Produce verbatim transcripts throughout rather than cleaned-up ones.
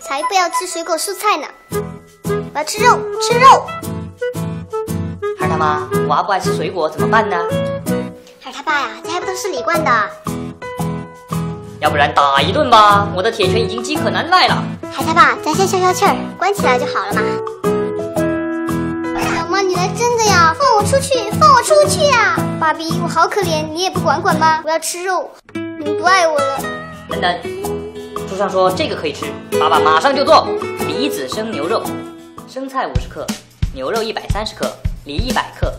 才不要吃水果蔬菜呢！我要吃肉，吃肉！ 孩儿他妈，娃不爱吃水果怎么办呢？ 孩儿他爸呀，这还不都是李惯的？ 要不然打一顿吧，我的铁拳已经饥渴难耐了。 孩儿他爸，咱先消消气儿，关起来就好了嘛。小猫，你来真的呀？放我出去，放我出去呀！爸比，我好可怜，你也不管管吗？我要吃肉，你们不爱我了。 等等，书上说这个可以吃，爸爸马上就做。梨子生牛肉，生菜五十克，牛肉一百三十克，梨一百克。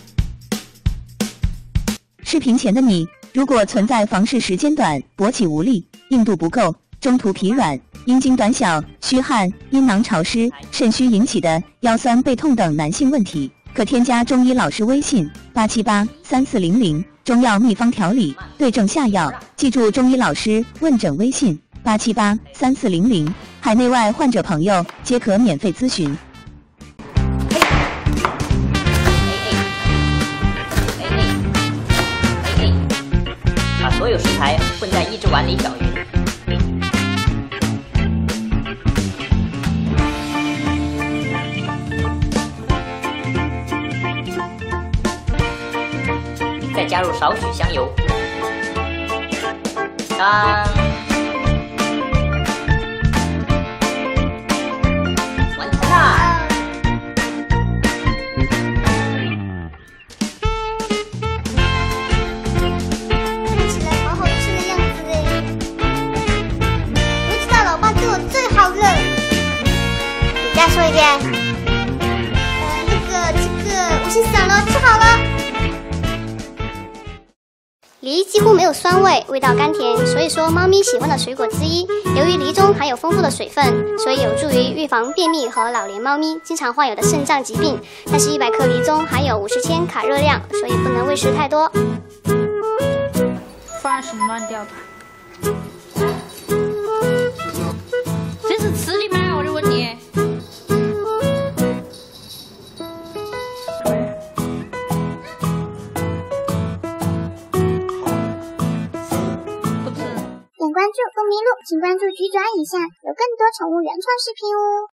视频前的你，如果存在房事时间短、勃起无力、硬度不够、中途疲软、阴茎短小、虚汗、阴囊潮湿、肾虚引起的腰酸背痛等男性问题，可添加中医老师微信八七八三四零零，中药秘方调理，对症下药。记住中医老师问诊微信八七八三四零零，海内外患者朋友皆可免费咨询。 把所有食材混在一只碗里搅匀。再加入少许香油。当。完成啦！ 看起来好好吃的样子哎！我知道老爸对我最好了。你再说一遍。呃，那个，这个，我先想了，吃好了。梨几乎没有酸味，味道甘甜，所以说猫咪喜欢的水果之一。由于梨中含有丰富的水分，所以有助于预防便秘和老年猫咪经常患有的肾脏疾病。但是一百克梨中含有五十千卡热量，所以不能喂食太多。 饭是乱掉的，这是吃的吗？我就问你。 点关注不迷路，请关注橘转以下，有更多宠物原创视频哦。